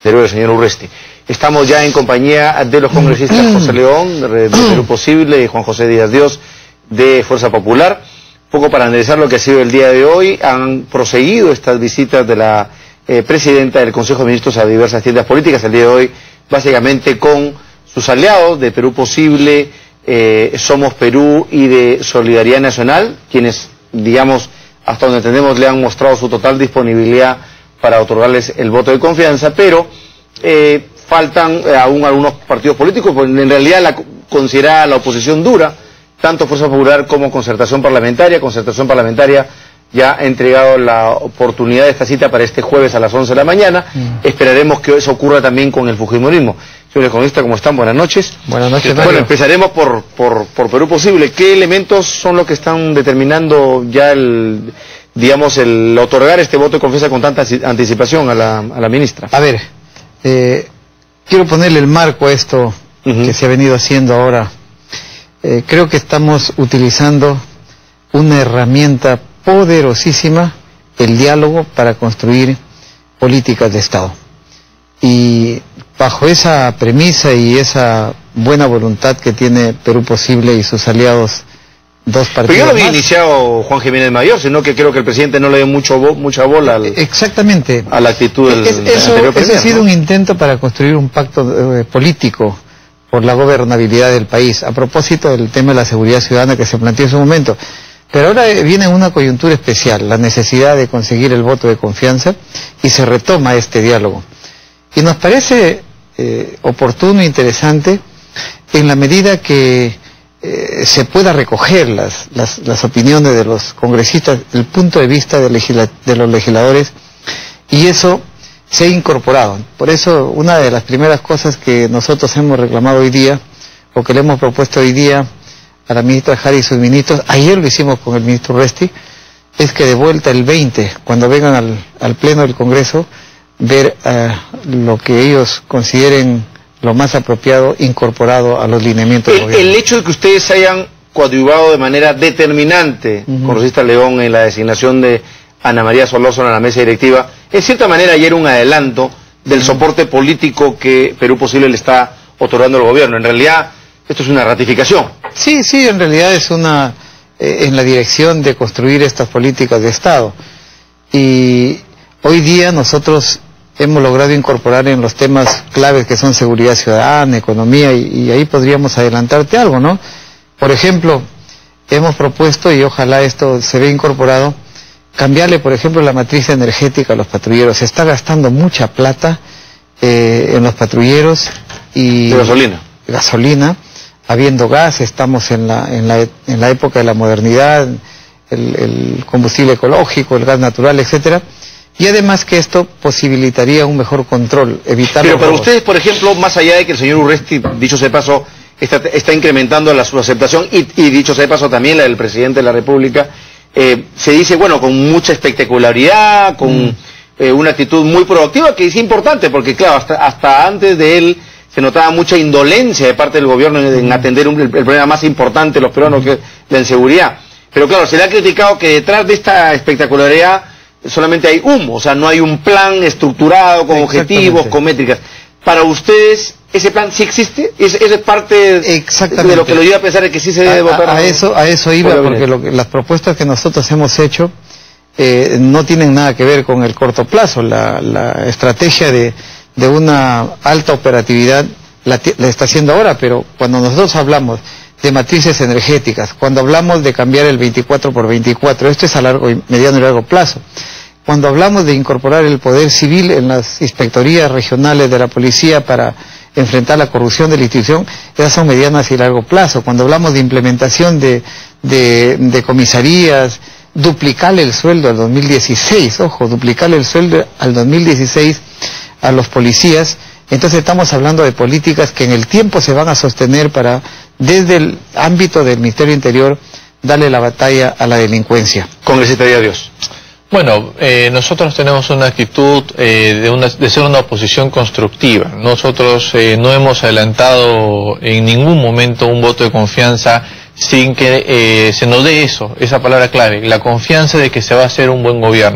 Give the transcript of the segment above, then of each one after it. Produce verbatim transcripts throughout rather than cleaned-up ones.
Perú, el señor Urresti. Estamos ya en compañía de los congresistas José León, de Perú Posible, y Juan José Díaz Dios, de Fuerza Popular. Un poco para analizar lo que ha sido el día de hoy. Han proseguido estas visitas de la eh, presidenta del Consejo de Ministros a diversas tiendas políticas. El día de hoy, básicamente con sus aliados de Perú Posible, eh, Somos Perú y de Solidaridad Nacional, quienes, digamos, hasta donde entendemos, le han mostrado su total disponibilidad para otorgarles el voto de confianza, pero eh, faltan eh, aún algunos partidos políticos, pues en realidad la considerada la oposición dura, tanto Fuerza Popular como Concertación Parlamentaria. Concertación Parlamentaria ya ha entregado la oportunidad de esta cita para este jueves a las once de la mañana. Mm. Esperaremos que eso ocurra también con el fujimorismo. Señor economista, ¿cómo están? Buenas noches. Buenas noches, Bueno, empezaremos por, por, por Perú Posible. ¿Qué elementos son los que están determinando ya el, digamos, el otorgar este voto de confianza con tanta anticipación a la, a la ministra? A ver, eh, quiero ponerle el marco a esto uh-huh. que se ha venido haciendo ahora. Eh, creo que estamos utilizando una herramienta poderosísima, el diálogo, para construir políticas de Estado. Y bajo esa premisa y esa buena voluntad que tiene Perú Posible y sus aliados, dos partidos. Pero yo no había más. iniciado Juan Jiménez Mayor, sino que creo que el presidente no le dio mucho bo, mucha bola al, exactamente a la actitud del, es, del eso, anterior eso premier, ha sido ¿no? un intento para construir un pacto eh, político por la gobernabilidad del país, a propósito del tema de la seguridad ciudadana que se planteó en su momento. Pero ahora viene una coyuntura especial, la necesidad de conseguir el voto de confianza, y se retoma este diálogo. Y nos parece eh, oportuno e interesante en la medida que eh, se pueda recoger las, las, las opiniones de los congresistas, el punto de vista de, legisla de los legisladores, y eso se ha incorporado. Por eso, una de las primeras cosas que nosotros hemos reclamado hoy día, o que le hemos propuesto hoy día a la ministra Jara y sus ministros, ayer lo hicimos con el ministro Urresti, es que de vuelta el veinte, cuando vengan al, al pleno del Congreso, ver uh, lo que ellos consideren lo más apropiado incorporado a los lineamientos del el, gobierno. el hecho de que ustedes hayan coadyuvado de manera determinante uh-huh. con Rosita León en la designación de Ana María Solórzano a la mesa directiva, en cierta manera ayer un adelanto del uh-huh. soporte político que Perú Posible le está otorgando al gobierno. En realidad, esto es una ratificación. Sí, sí, en realidad es una eh, en la dirección de construir estas políticas de Estado. Y hoy día nosotros hemos logrado incorporar en los temas claves que son seguridad ciudadana, economía, y, y ahí podríamos adelantarte algo, ¿no? Por ejemplo, hemos propuesto, y ojalá esto se vea incorporado, cambiarle, por ejemplo, la matriz energética a los patrulleros. Se está gastando mucha plata eh, en los patrulleros y... De gasolina. Gasolina, habiendo gas, estamos en la, en la, en la época de la modernidad, el, el combustible ecológico, el gas natural, etcétera. Y además que esto posibilitaría un mejor control, evitar... Pero para robos. ustedes, por ejemplo, más allá de que el señor Urresti, dicho sea de paso, está, está incrementando la, su aceptación, y, y dicho sea de paso también la del presidente de la República, eh, se dice, bueno, con mucha espectacularidad, con mm. eh, una actitud muy proactiva, que es importante, porque claro, hasta, hasta antes de él se notaba mucha indolencia de parte del gobierno en, en atender un, el, el problema más importante de los peruanos, mm. que es la inseguridad. Pero claro, se le ha criticado que detrás de esta espectacularidad solamente hay humo, o sea, no hay un plan estructurado, con objetivos, con métricas. Para ustedes, ¿ese plan sí existe? ¿Eso es parte de lo que lo lleva a pensar de que sí se debe a, votar? A, a, eso, a eso iba, porque lo, las propuestas que nosotros hemos hecho eh, no tienen nada que ver con el corto plazo. La, la estrategia de, de una alta operatividad la, la está haciendo ahora, pero cuando nosotros hablamos de matrices energéticas, cuando hablamos de cambiar el veinticuatro por veinticuatro, esto es a largo, mediano y largo plazo. Cuando hablamos de incorporar el poder civil en las inspectorías regionales de la policía para enfrentar la corrupción de la institución, esas son medianas y largo plazo. Cuando hablamos de implementación de, de, de comisarías, duplicarle el sueldo al dos mil dieciséis, ojo, duplicarle el sueldo al dos mil dieciséis a los policías, entonces estamos hablando de políticas que en el tiempo se van a sostener para, desde el ámbito del Ministerio Interior, darle la batalla a la delincuencia. Congresista Díaz Dios. Bueno, eh, nosotros tenemos una actitud eh, de, una, de ser una oposición constructiva. Nosotros eh, no hemos adelantado en ningún momento un voto de confianza sin que eh, se nos dé eso, esa palabra clave, la confianza de que se va a hacer un buen gobierno.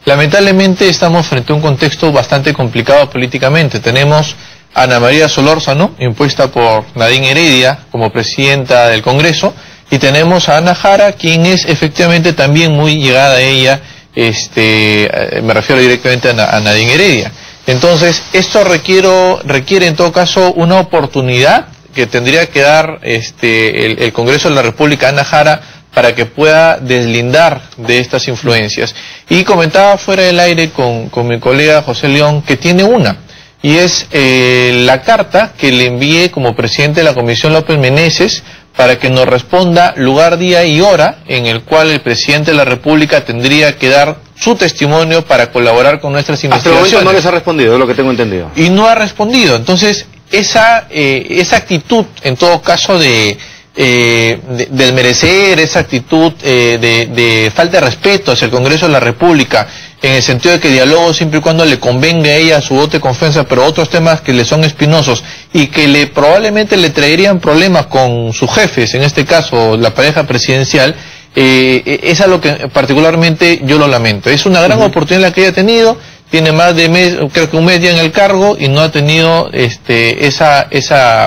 Lamentablemente estamos frente a un contexto bastante complicado políticamente. Tenemos a Ana María Solórzano, impuesta por Nadine Heredia como presidenta del Congreso, y tenemos a Ana Jara, quien es efectivamente también muy llegada a ella, este, me refiero directamente a, a Nadine Heredia. Entonces, esto requiero, requiere en todo caso una oportunidad que tendría que dar este, el, el Congreso de la República a Ana Jara para que pueda deslindar de estas influencias. Y comentaba fuera del aire con, con mi colega José León que tiene una, y es eh, la carta que le envié como presidente de la Comisión López Meneses para que nos responda lugar, día y hora en el cual el presidente de la República tendría que dar su testimonio para colaborar con nuestras investigaciones. Hasta el momento no les ha respondido, es lo que tengo entendido. Y no ha respondido. Entonces, esa, eh, esa actitud, en todo caso, de, eh, de, de desmerecer, esa actitud eh, de, de falta de respeto hacia el Congreso de la República, en el sentido de que dialogo siempre y cuando le convenga a ella su voto de confianza, pero otros temas que le son espinosos y que le probablemente le traerían problemas con sus jefes, en este caso la pareja presidencial, eh, es algo que particularmente yo lo lamento. Es una gran uh-huh. oportunidad la que ella ha tenido, tiene más de mes, creo que un mes ya en el cargo y no ha tenido este, esa, esa,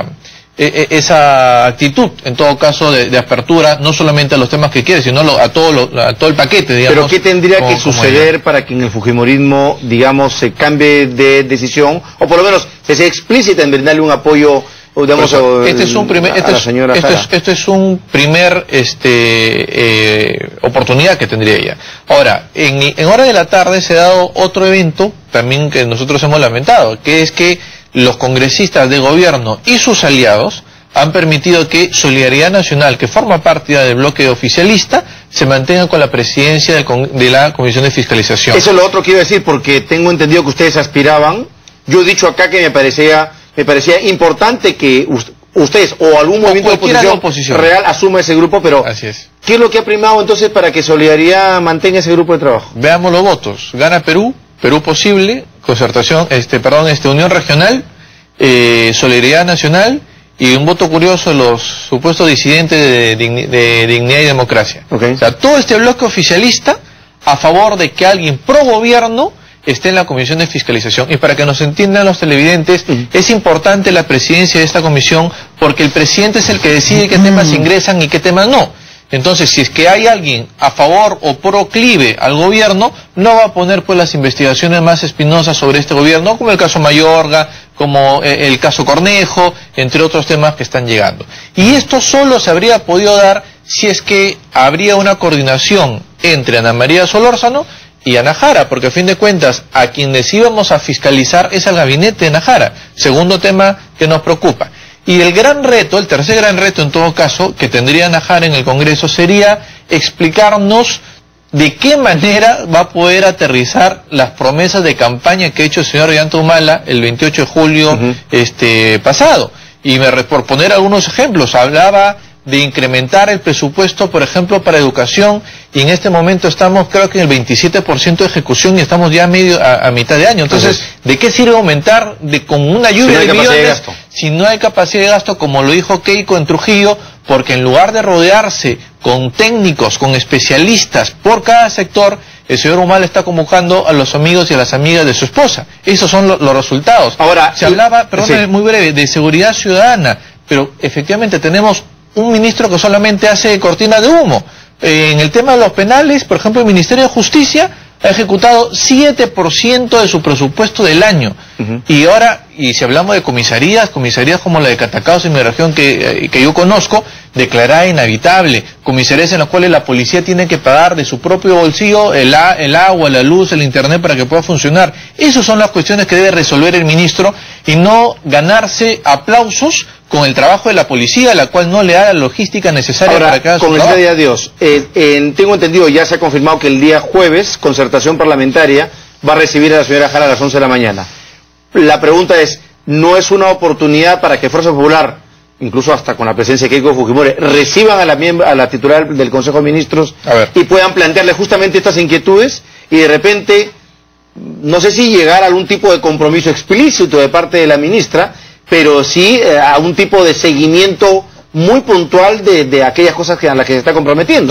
esa actitud, en todo caso, de, de apertura, no solamente a los temas que quiere, sino a todo, lo, a todo el paquete, digamos. Pero ¿qué tendría como, que suceder para que en el fujimorismo, digamos, se cambie de decisión, o por lo menos se sea explícita en brindarle un apoyo, digamos, eso, este es un primer, este a la es, señora esto Jara? es, esto es un primer este, eh, oportunidad que tendría ella. Ahora, en, en hora de la tarde se ha dado otro evento, también que nosotros hemos lamentado, que es que los congresistas de gobierno y sus aliados han permitido que Solidaridad Nacional, que forma parte del bloque oficialista, se mantenga con la presidencia del con, de la Comisión de Fiscalización. Eso es lo otro que iba a decir, porque tengo entendido que ustedes aspiraban. Yo he dicho acá que me parecía, me parecía importante que ustedes o algún movimiento de oposición, oposición real asuma ese grupo, pero así es. ¿Qué es lo que ha primado entonces para que Solidaridad mantenga ese grupo de trabajo? Veamos los votos. Gana Perú, Perú Posible, Concertación, este, perdón, este, Unión Regional, eh, Solidaridad Nacional, y un voto curioso los supuestos disidentes de, de, de Dignidad y Democracia. Okay. O sea, todo este bloque oficialista a favor de que alguien pro gobierno esté en la Comisión de Fiscalización. Y para que nos entiendan los televidentes, uh-huh. es importante la presidencia de esta comisión porque el presidente es el que decide qué temas ingresan y qué temas no. Entonces, si es que hay alguien a favor o proclive al gobierno, no va a poner pues las investigaciones más espinosas sobre este gobierno, como el caso Mayorga, como eh, el caso Cornejo, entre otros temas que están llegando. Y esto solo se habría podido dar si es que habría una coordinación entre Ana María Solórzano y Ana Jara, porque a fin de cuentas, a quienes íbamos a fiscalizar es al gabinete de Ana Jara. Segundo tema que nos preocupa. Y el gran reto, el tercer gran reto en todo caso, que tendría Ana Jara en el Congreso sería explicarnos de qué manera va a poder aterrizar las promesas de campaña que ha hecho el señor Ollanta Humala el veintiocho de julio uh-huh. este, pasado. Y me, por poner algunos ejemplos, hablaba de incrementar el presupuesto, por ejemplo, para educación, y en este momento estamos, creo que en el veintisiete por ciento de ejecución y estamos ya a, medio, a, a mitad de año. Entonces, Entonces, ¿de qué sirve aumentar de con una lluvia si no de millones de si no hay capacidad de gasto, como lo dijo Keiko en Trujillo? Porque en lugar de rodearse con técnicos, con especialistas por cada sector, el señor Humala está convocando a los amigos y a las amigas de su esposa. Esos son lo, los resultados. Ahora, se hablaba, perdón, sí. muy breve, de seguridad ciudadana, pero efectivamente tenemos un ministro que solamente hace cortina de humo. Eh, en el tema de los penales, por ejemplo, el Ministerio de Justicia ha ejecutado siete por ciento de su presupuesto del año. Uh-huh. Y ahora, y si hablamos de comisarías, comisarías como la de Catacaos en mi región que, eh, que yo conozco, declarada inhabitable, comisarías en las cuales la policía tiene que pagar de su propio bolsillo el, a, el agua, la luz, el internet para que pueda funcionar. Esas son las cuestiones que debe resolver el ministro y no ganarse aplausos con el trabajo de la policía, la cual no le da la logística necesaria Ahora, para que haga su con trabajo. el día de Dios, eh, eh, tengo entendido, ya se ha confirmado que el día jueves, Concertación Parlamentaria va a recibir a la señora Jara a las once de la mañana. La pregunta es, ¿no es una oportunidad para que Fuerza Popular, incluso hasta con la presencia de Keiko Fujimori, reciban a la, a la titular del Consejo de Ministros y puedan plantearle justamente estas inquietudes y de repente, no sé si llegar a algún tipo de compromiso explícito de parte de la ministra, pero sí eh, a un tipo de seguimiento muy puntual de, de aquellas cosas que, a las que se está comprometiendo, ¿no?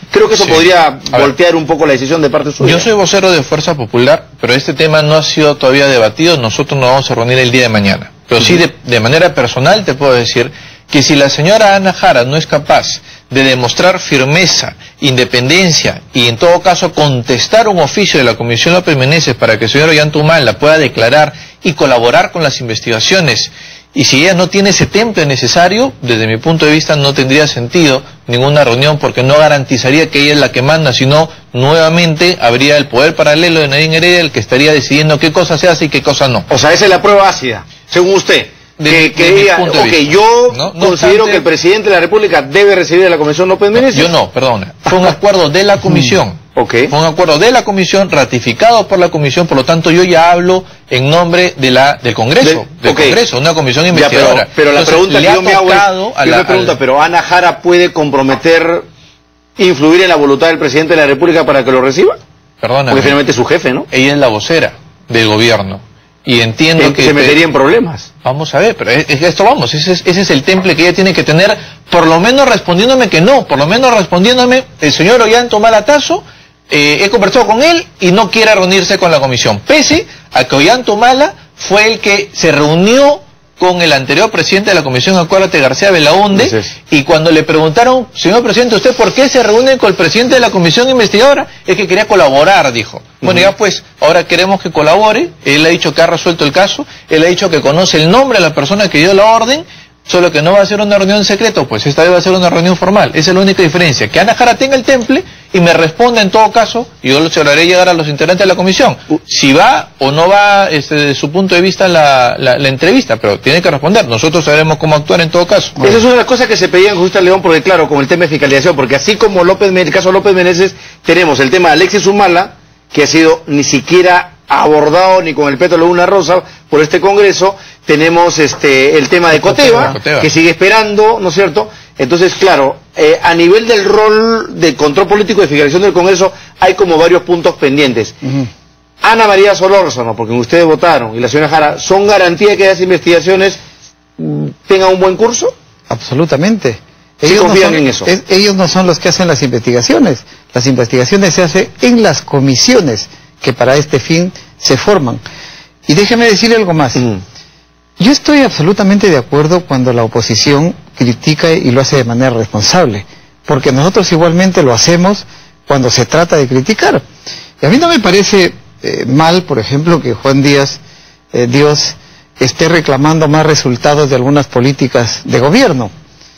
Creo que eso Sí. podría A voltear un poco la decisión de parte suya. Yo soy vocero de Fuerza Popular, pero este tema no ha sido todavía debatido. Nosotros nos vamos a reunir el día de mañana. Pero sí, de, de manera personal te puedo decir que si la señora Ana Jara no es capaz de demostrar firmeza, independencia y en todo caso contestar un oficio de la Comisión López Meneses para que el señor Ollanta pueda declarar y colaborar con las investigaciones, y si ella no tiene ese temple necesario, desde mi punto de vista no tendría sentido ninguna reunión, porque no garantizaría que ella es la que manda, sino nuevamente habría el poder paralelo de Nadine Heredia el que estaría decidiendo qué cosa se hace y qué cosa no. O sea, esa es la prueba ácida, según usted. De- que que de mi diga, punto de ok, vista. yo No, no considero obstante- que el presidente de la República debe recibir a la Comisión López Meneses. Yo no, perdona. Fue un acuerdo de la comisión. Ok. Fue un acuerdo de la comisión, ratificado por la comisión, por lo tanto yo ya hablo en nombre de la del Congreso, Del- del ok. Congreso, una comisión Ya, investigadora. pero, pero la Entonces, pregunta le que ha yo me hago tocado es, a yo la- me pregunto, al- pero Ana Jara puede comprometer, influir en la voluntad del presidente de la República para que lo reciba, Perdóname, porque finalmente es su jefe, ¿no? ella es la vocera del gobierno. Y entiendo Que que... se metería en problemas. Vamos a ver, pero es, es- esto vamos, ese es, ese es el temple que ella tiene que tener, por lo menos respondiéndome que no, por lo menos respondiéndome, el señor Ollanta Humala eh, he conversado con él y no quiere reunirse con la comisión, pese a que Ollanta Humala fue el que se reunió con el anterior presidente de la comisión, acuérdate, García Belaunde, Así es. y cuando le preguntaron, señor presidente, ¿usted por qué se reúne con el presidente de la comisión investigadora? Es que quería colaborar, dijo. Bueno, ya pues, ahora queremos que colabore. Él ha dicho que ha resuelto el caso, él ha dicho que conoce el nombre de la persona que dio la orden, solo que no va a ser una reunión en secreto, pues esta vez va a ser una reunión formal. Esa es la única diferencia. Que Ana Jara tenga el temple y me responda en todo caso, y yo se lo haré llegar a los integrantes de la comisión, si va o no va este, desde su punto de vista la, la, la entrevista, pero tiene que responder. Nosotros sabremos cómo actuar en todo caso. Esa es una de las cosas que se pedían con Justa León, porque claro, con el tema de fiscalización, porque así como López, el caso López Meneses, tenemos el tema de Alexis Humala, que ha sido ni siquiera abordado ni con el pétalo de una rosa por este Congreso, tenemos este el tema de Coteva, Coteva. que sigue esperando, ¿no es cierto? Entonces, claro, eh, a nivel del rol de control político y de fiscalización del Congreso, hay como varios puntos pendientes. Ujú. Ana María Solórzano, porque ustedes votaron, y la señora Jara, ¿son garantía que esas investigaciones mm, tengan un buen curso? Absolutamente. Sí no confían son, en eso. es- ellos no son los que hacen las investigaciones. Las investigaciones se hacen en las comisiones que para este fin se forman. Y déjeme decirle algo más. Mm. Yo estoy absolutamente de acuerdo cuando la oposición critica y lo hace de manera responsable, porque nosotros igualmente lo hacemos cuando se trata de criticar. Y a mí no me parece eh, mal, por ejemplo, que Juan Díaz, eh, Dios, esté reclamando más resultados de algunas políticas de gobierno,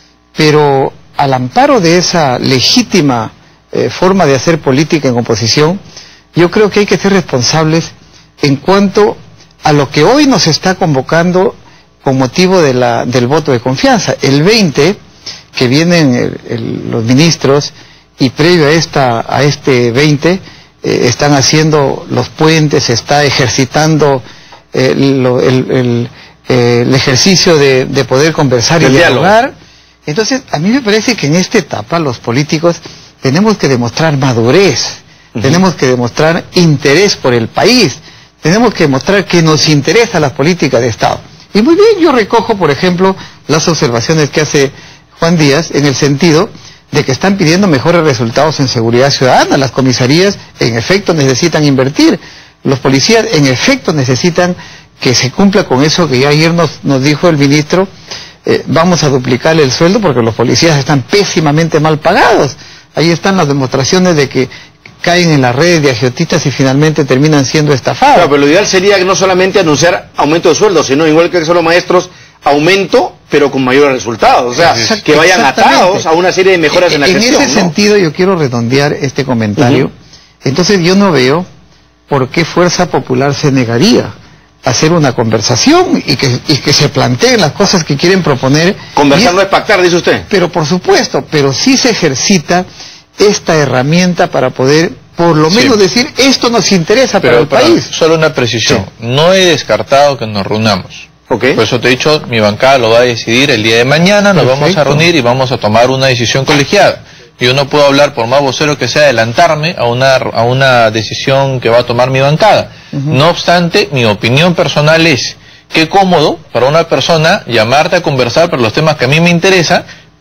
pero al amparo de esa legítima eh, forma de hacer política en oposición, yo creo que hay que ser responsables en cuanto a lo que hoy nos está convocando con motivo de la, del voto de confianza. El veinte, que vienen el- el- los ministros, y previo a, esta, a este veinte, eh, están haciendo los puentes, se está ejercitando eh, lo- el, el, eh, el ejercicio de, de poder conversar y El diálogo. dialogar. Entonces, a mí me parece que en esta etapa los políticos tenemos que demostrar madurez, Ujú. tenemos que demostrar interés por el país, tenemos que demostrar que nos interesa las políticas de Estado. Y muy bien, yo recojo, por ejemplo, las observaciones que hace Juan Díaz en el sentido de que están pidiendo mejores resultados en seguridad ciudadana. Las comisarías, en efecto, necesitan invertir. Los policías, en efecto, necesitan que se cumpla con eso que ya ayer nos, nos dijo el ministro. Eh, vamos a duplicar el sueldo porque los policías están pésimamente mal pagados. Ahí están las demostraciones de que caen en las redes de agiotistas y finalmente terminan siendo estafados. Claro, pero lo ideal sería que no solamente anunciar aumento de sueldo, sino igual que son los maestros, aumento, pero con mayores resultados. O sea, Exact- que vayan exactamente. atados a una serie de mejoras en la gestión. ese ¿no? sentido yo quiero redondear este comentario. Ujú. Entonces yo no veo por qué Fuerza Popular se negaría a hacer una conversación y que, y que se planteen las cosas que quieren proponer. Conversar Y- no es pactar, dice usted. Pero por supuesto, pero sí se ejercita esta herramienta para poder por lo Sí. menos decir esto nos interesa para el perdón, país. solo una precisión. No he descartado que nos reunamos. Ok. Por eso te he dicho, mi bancada lo va a decidir el día de mañana, nos vamos a Perfecto. reunir y vamos a tomar una decisión colegiada. Yo no puedo hablar, por más vocero que sea, adelantarme a una, a una decisión que va a tomar mi bancada. Ujú. No obstante, mi opinión personal es, qué cómodo para una persona llamarte a conversar por los temas que a mí me interesan,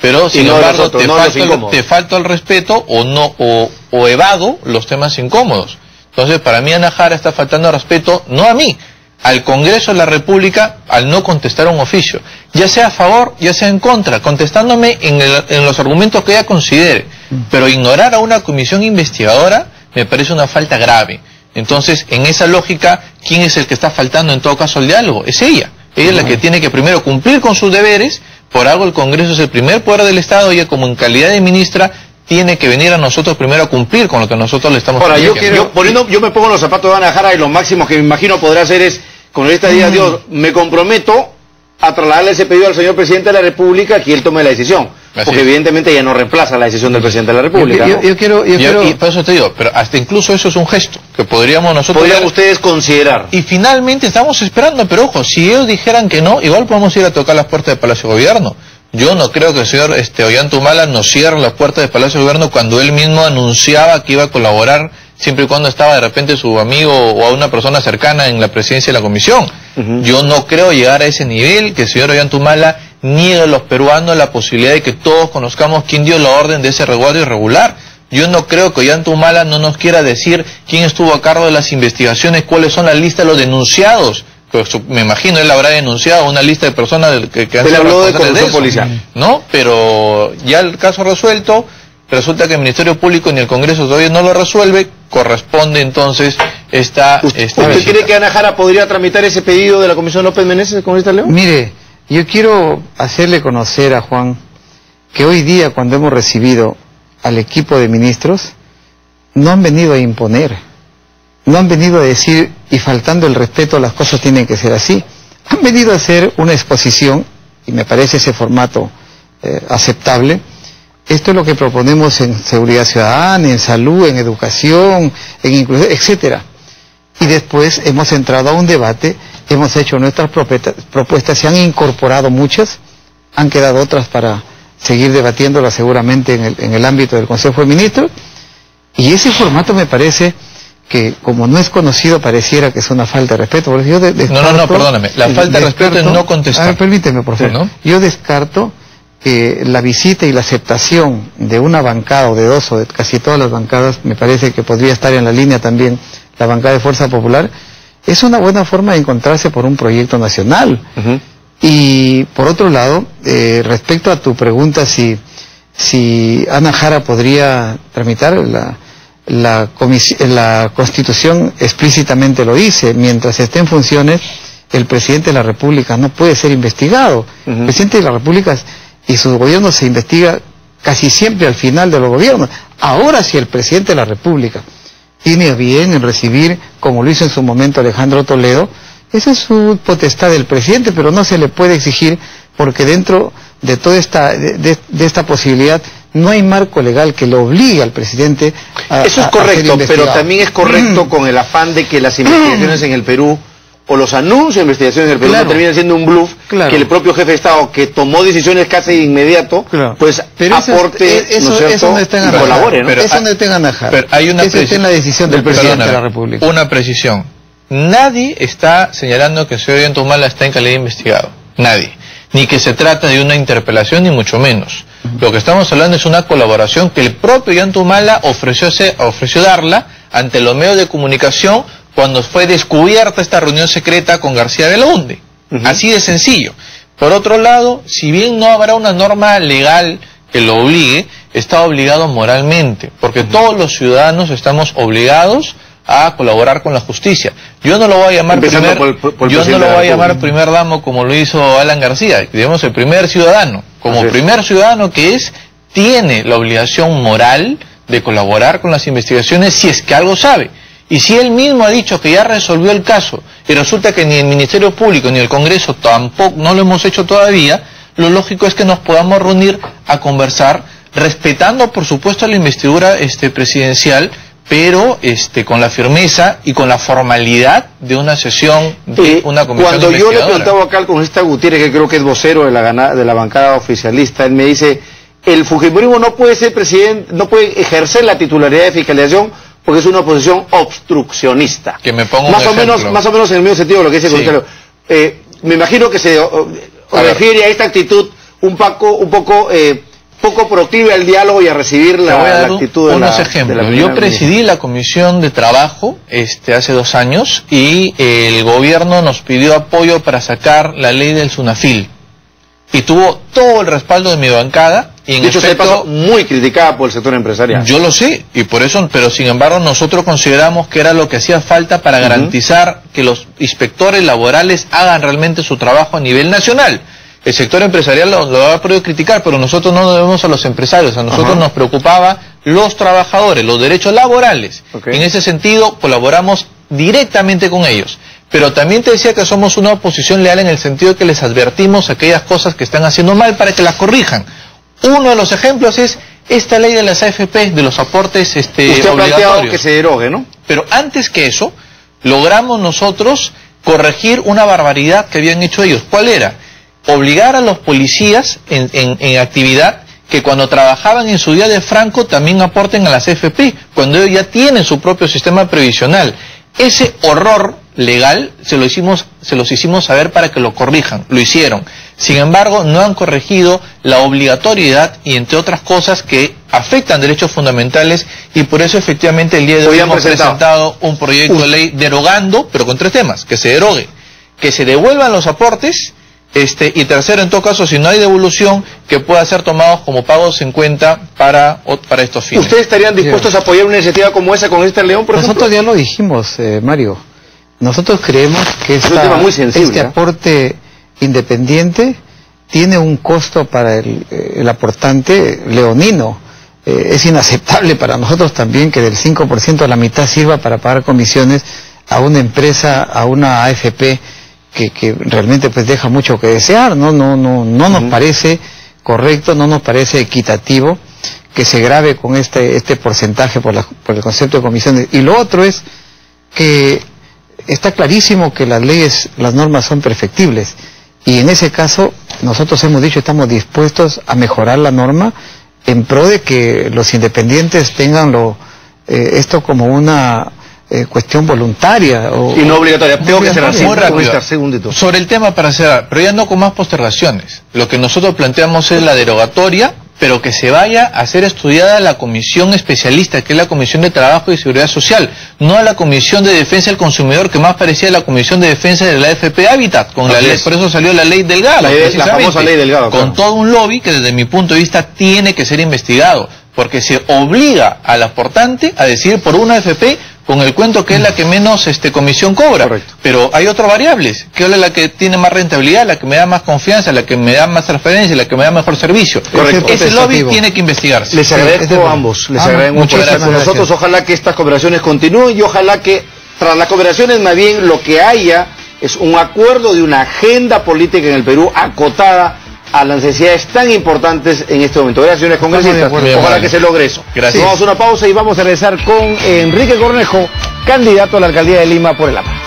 pero sin no embargo otros, te, no falto el, te falto el respeto o no o, o evado los temas incómodos. Entonces, para mí Ana Jara está faltando al respeto, no a mí, al Congreso de la República, al no contestar un oficio, ya sea a favor, ya sea en contra, contestándome en, el, en los argumentos que ella considere, pero ignorar a una comisión investigadora me parece una falta grave. Entonces, en esa lógica, ¿quién es el que está faltando en todo caso al diálogo? Es ella. Ella es la que tiene que primero cumplir con sus deberes. Por algo el Congreso es el primer poder del Estado, ella como en calidad de ministra tiene que venir a nosotros primero a cumplir con lo que nosotros le estamos Ahora, yo, pidiendo. yo, poniendo, yo me pongo en los zapatos de Ana Jara y lo máximo que me imagino podrá hacer es, con esta día mm. Dios, me comprometo a trasladarle ese pedido al señor presidente de la República que él tome la decisión. Así porque es. Evidentemente ella no reemplaza la decisión del presidente de la República. Yo, ¿no? yo, yo quiero, yo yo, quiero... Y por eso te digo, pero hasta incluso eso es un gesto que podríamos nosotros... Podrían ustedes considerar. Y finalmente estamos esperando, pero ojo, si ellos dijeran que no, igual podemos ir a tocar las puertas del Palacio de Gobierno. Yo no creo que el señor este, Ollanta-Humala nos cierre las puertas del Palacio de Gobierno cuando él mismo anunciaba que iba a colaborar siempre y cuando estaba de repente su amigo o a una persona cercana en la presidencia de la comisión. Uh-huh. Yo no creo llegar a ese nivel, que el señor Ollanta-Humala niegue a los peruanos la posibilidad de que todos conozcamos quién dio la orden de ese resguardo irregular. Yo no creo que Ollanta-Humala no nos quiera decir quién estuvo a cargo de las investigaciones, cuáles son las listas de los denunciados. Pues, me imagino él habrá denunciado una lista de personas que, que han sido habló de corrupción de policial, ¿no? Pero ya el caso resuelto, resulta que el Ministerio Público ni el Congreso todavía no lo resuelve, corresponde entonces esta... ¿Usted, esta ¿usted visita. cree que Ana Jara podría tramitar ese pedido de la Comisión López Meneses, congresista León? Mire, yo quiero hacerle conocer a Juan que hoy día cuando hemos recibido al equipo de ministros, no han venido a imponer. No han venido a decir, y faltando el respeto, las cosas tienen que ser así. Han venido a hacer una exposición, y me parece ese formato eh, aceptable. Esto es lo que proponemos en seguridad ciudadana, en salud, en educación, en inclusión, etcétera. Y después hemos entrado a un debate, hemos hecho nuestras propuestas, se han incorporado muchas, han quedado otras para seguir debatiéndolas seguramente en el, en el ámbito del Consejo de Ministros, y ese formato me parece... que como no es conocido pareciera que es una falta de respeto. Yo de, descarto, no, no, no, perdóname. La falta de respeto es no contestar. A ver, permíteme, por favor. ¿No? Yo descarto que la visita y la aceptación de una bancada o de dos o de casi todas las bancadas, me parece que podría estar en la línea también la bancada de Fuerza Popular, es una buena forma de encontrarse por un proyecto nacional. Uh-huh. Y por otro lado, eh, respecto a tu pregunta si, si Ana Jara podría tramitar la... La, la Constitución explícitamente lo dice, mientras esté en funciones, el presidente de la República no puede ser investigado. Uh-huh. El presidente de la República y su gobierno se investiga casi siempre al final de los gobiernos. Ahora, si el presidente de la República tiene bien en recibir, como lo hizo en su momento Alejandro Toledo, esa es su potestad del presidente, pero no se le puede exigir porque dentro de toda esta, de, de, de esta posibilidad no hay marco legal que lo obligue al presidente a Eso es correcto, pero también es correcto con el afán de que las investigaciones en el Perú, o los anuncios de investigaciones en el Perú, claro, no terminan siendo un bluff, claro, que el propio jefe de Estado, que tomó decisiones casi de inmediato, claro, pues pero aporte, eso, eso, ¿no es cierto?, eso no está en y colabore, ¿no? Pero, eso no está en Anajar. Pero hay una eso está en la decisión del presidente de la República. Una precisión. Nadie está señalando que el señor Ollanta-Humala está en calidad de investigado. Nadie. Ni que se trata de una interpelación, ni mucho menos. Uh-huh. Lo que estamos hablando es una colaboración que el propio Ollanta-Humala ofreció, ofreció darla ante los medios de comunicación cuando fue descubierta esta reunión secreta con García Belaunde. Uh-huh. Así de sencillo. Por otro lado, si bien no habrá una norma legal que lo obligue, está obligado moralmente, porque uh-huh. todos los ciudadanos estamos obligados a colaborar con la justicia. Yo no lo voy a llamar primer, por el, por el yo no lo voy a llamar primer damo como lo hizo Alan García, digamos el primer ciudadano, como Así primer es. ciudadano que es, tiene la obligación moral de colaborar con las investigaciones si es que algo sabe. Y si él mismo ha dicho que ya resolvió el caso y resulta que ni el Ministerio Público ni el Congreso tampoco no lo hemos hecho todavía, lo lógico es que nos podamos reunir a conversar, respetando por supuesto la investidura este, presidencial, pero este con la firmeza y con la formalidad de una sesión de eh, una comisión Cuando yo le he investigadora. preguntado acá al congresista Gutiérrez, que creo que es vocero de la, gana, de la bancada oficialista, él me dice, el fujimorismo no puede ser presidente, no puede ejercer la titularidad de fiscalización porque es una posición obstruccionista. Que me pongo más un o ejemplo. menos, más o menos en el mismo sentido de lo que dice el sí. eh, me imagino que se o, o refiere a esta actitud un poco, un poco eh, poco proclive al diálogo y a recibir la, voy a dar la actitud de unos la, ejemplos. de la Yo presidí la Comisión de Trabajo este, hace dos años y el gobierno nos pidió apoyo para sacar la ley del SUNAFIL. Y tuvo todo el respaldo de mi bancada. Y en de hecho, efecto, se pasó muy criticada por el sector empresarial. Yo lo sé, y por eso, pero sin embargo nosotros consideramos que era lo que hacía falta para uh-huh. garantizar que los inspectores laborales hagan realmente su trabajo a nivel nacional. El sector empresarial lo, lo ha podido criticar, pero nosotros no debemos a los empresarios, a nosotros uh-huh. nos preocupaba los trabajadores, los derechos laborales. Okay. En ese sentido, colaboramos directamente con ellos. Pero también te decía que somos una oposición leal en el sentido de que les advertimos aquellas cosas que están haciendo mal para que las corrijan. Uno de los ejemplos es esta ley de las A F P, de los aportes este, Usted obligatorios. ha planteado que se derogue, ¿no? Pero antes que eso, logramos nosotros corregir una barbaridad que habían hecho ellos. ¿Cuál era? Obligar a los policías en, en, en actividad que cuando trabajaban en su día de franco también aporten a las A F P, cuando ellos ya tienen su propio sistema previsional. Ese horror legal se lo hicimos, se los hicimos saber para que lo corrijan, lo hicieron. Sin embargo, no han corregido la obligatoriedad y entre otras cosas que afectan derechos fundamentales y por eso efectivamente el día de hoy hemos presentado, presentado un proyecto Uf. de ley derogando, pero con tres temas: que se derogue, que se devuelvan los aportes, este y tercero, en todo caso, si no hay devolución, que pueda ser tomados como pagos en cuenta para, para estos fines. ¿Ustedes estarían dispuestos sí. a apoyar una iniciativa como esa con este León, por Nosotros ejemplo? ya lo dijimos, eh, Mario. Nosotros creemos que esta, es un tema muy sensible, este ¿eh? aporte independiente tiene un costo para el, el aportante leonino. Eh, es inaceptable para nosotros también que del cinco por ciento la mitad sirva para pagar comisiones a una empresa, a una A F P que, que realmente pues deja mucho que desear. No, no, no, no nos uh-huh. parece correcto, no nos parece equitativo que se grave con este, este porcentaje por, la, por el concepto de comisiones. Y lo otro es que está clarísimo que las leyes, las normas son perfectibles y en ese caso nosotros hemos dicho estamos dispuestos a mejorar la norma en pro de que los independientes tengan lo, eh, esto como una eh, cuestión voluntaria o, y no obligatoria. Tengo que cerrar muy rápido sobre el tema para cerrar, pero ya no con más postergaciones. Lo que nosotros planteamos es la derogatoria, pero que se vaya a ser estudiada la comisión especialista, que es la Comisión de Trabajo y Seguridad Social, no a la Comisión de Defensa del Consumidor, que más parecía a la Comisión de Defensa de la A F P Hábitat, con la ley, por eso salió la ley Delgado, la, la famosa ley Delgado, con claro. todo un lobby que desde mi punto de vista tiene que ser investigado, porque se obliga al aportante a decidir por una A F P con el cuento que es la que menos este comisión cobra. Correcto. Pero hay otras variables, que es la que tiene más rentabilidad, la que me da más confianza, la que me da más transferencia, la que me da mejor servicio. Correcto. Ese lobby tiene que investigarse. Les agradezco sí, a ambos, les ah, agradezco mucho gracias con nosotros, ojalá que estas cooperaciones continúen y ojalá que tras las cooperaciones más bien lo que haya es un acuerdo de una agenda política en el Perú acotada a las necesidades tan importantes en este momento. Gracias, señores congresistas. Ojalá que se logre eso. Gracias. Vamos a una pausa y vamos a regresar con Enrique Cornejo, candidato a la alcaldía de Lima por el A P A.